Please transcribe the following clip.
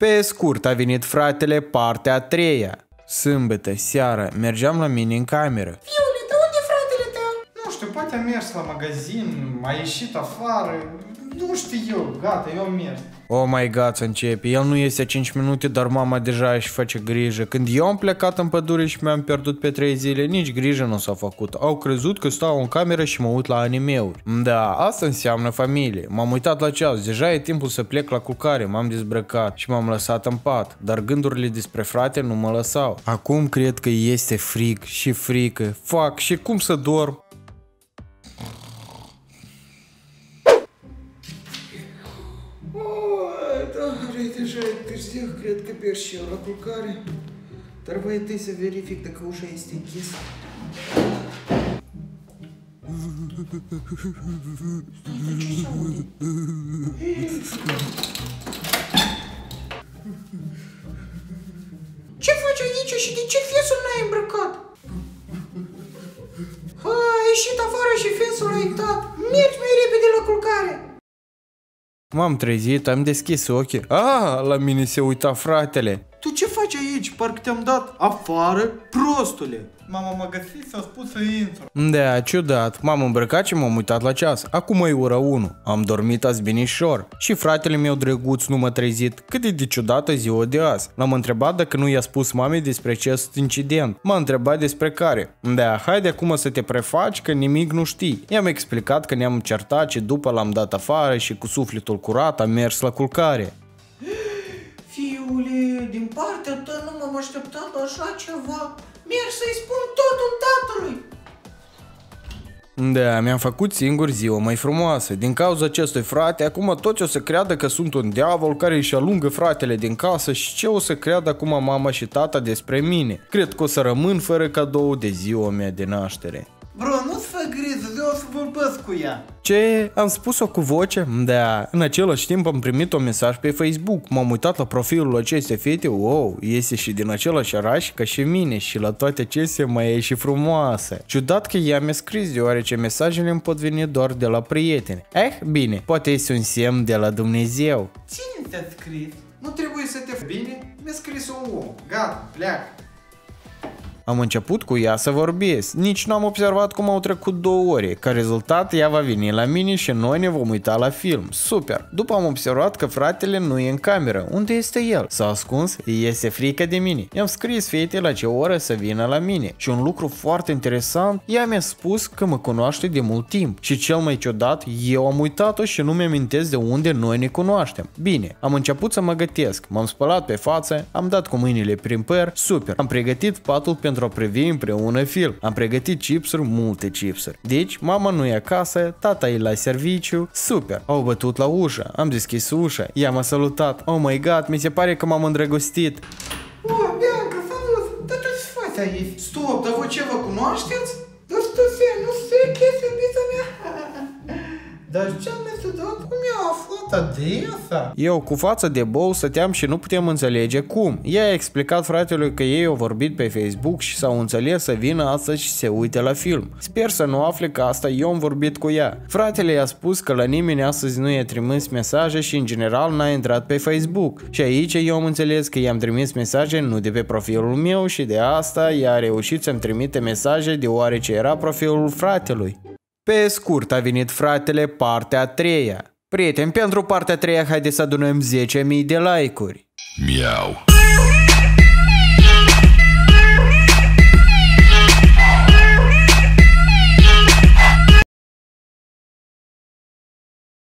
Pe scurt, a venit fratele, partea a treia. Sâmbătă, seara, mergeam la mine în cameră. Fiule, de unde e fratele tău? Nu știu, poate a mers la magazin, a ieșit afară, nu știu eu, gata, eu am mers. Oh my god, să începe. El nu iese 5 minute, dar mama deja își face grijă. Când eu am plecat în pădure și mi-am pierdut pe 3 zile, nici grijă nu s-a făcut. Au crezut că stau în cameră și mă uit la anime-uri. Da, asta înseamnă familie. M-am uitat la ceas, deja e timpul să plec la culcare, m-am dezbrăcat și m-am lăsat în pat. Dar gândurile despre frate nu mă lăsau. Acum cred că este frig și frică. Fac și cum să dorm? Deja e târziu, cred că merg și eu la culcare. Dar voi întâi să verific dacă ușa este închisă. Ce faci aici și de ce fesul n-ai îmbrăcat? Ai ieșit afară și fesul l-ai uitat. Mergi mai repede la culcare. M-am trezit, am deschis ochii. La mine se uita fratele. Tu ce faci aici? Parcă te-am dat afară, prostule. Mama m-a găsit, s-a spus să intru. Da, ciudat. M-am îmbrăcat și m-am uitat la ceas. Acum e ora 1. Am dormit azi binișor. Și fratele meu drăguț nu m-a trezit. Cât e de ciudată ziua de azi. L-am întrebat dacă nu i-a spus mamei despre acest incident. M-a întrebat despre care. Da, haide acum să te prefaci că nimic nu știi. I-am explicat că ne-am certat și după l-am dat afară și cu sufletul curat am mers la culcare. Fiule, din partea ta nu m-am așteptat la așa ceva. Merg să-i spun totul tatălui. Da, mi-am făcut singur ziua mai frumoasă. Din cauza acestui frate, acum toți o să creadă că sunt un diavol care își alungă fratele din casă și ce o să creadă acum mama și tata despre mine. Cred că o să rămân fără cadou de ziua mea de naștere. Bro, nu-ți fă grijă, eu o să vorbesc cu ea. Ce? Am spus-o cu voce? Da. În același timp am primit un mesaj pe Facebook. M-am uitat la profilul acestei fete. Wow, iese și din același oraș ca și mine și la toate acestea mai e și frumoasă. Ciudat că ea mi-a scris, deoarece mesajele îmi pot veni doar de la prieteni. Bine, poate este un semn de la Dumnezeu. Cine te-a scris? Nu trebuie să te... Bine, mi-a scris un om. Gata, pleacă. Am început cu ea să vorbesc, nici nu am observat cum au trecut 2 ore. Ca rezultat, ea va veni la mine și noi ne vom uita la film. Super! După am observat că fratele nu e în cameră. Unde este el? S-a ascuns? Iese frică de mine. I-am scris fetei la ce oră să vină la mine. Și un lucru foarte interesant, ea mi-a spus că mă cunoaște de mult timp. Și cel mai ciudat, eu am uitat-o și nu mi-amintesc de unde noi ne cunoaștem. Bine, am început să mă gătesc. M-am spălat pe față, am dat cu mâinile prin păr. Super! Am pregătit patul pentru a privi împreună film. Am pregătit chipsuri, multe chipsuri. Deci, mama nu e acasă, tata e la serviciu. Super! Au bătut la ușă, am deschis ușa, ea m-a salutat. Oh my god, mi se pare că m-am îndrăgostit. Bianca, salut! Dar tu ce faci aici? Stop, dar voi ce vă cunoașteți? Nu știu chestia iubita mea. Dar ce am dat? Cum i-a aflat adresa? Eu cu față de bou stăteam și nu putem înțelege cum. Ea a explicat fratelui că ei au vorbit pe Facebook și s-au înțeles să vină astăzi și se uite la film. Sper să nu afle că asta eu am vorbit cu ea. Fratele i-a spus că la nimeni astăzi nu i-a trimis mesaje și în general n-a intrat pe Facebook. Și aici eu am înțeles că i-am trimis mesaje nu de pe profilul meu și de asta ea a reușit să-mi trimite mesaje deoarece era profilul fratelui. Pe scurt, a venit fratele, partea a treia. Prieteni, pentru partea a treia, haideți să adunăm 10.000 de like-uri. Miau.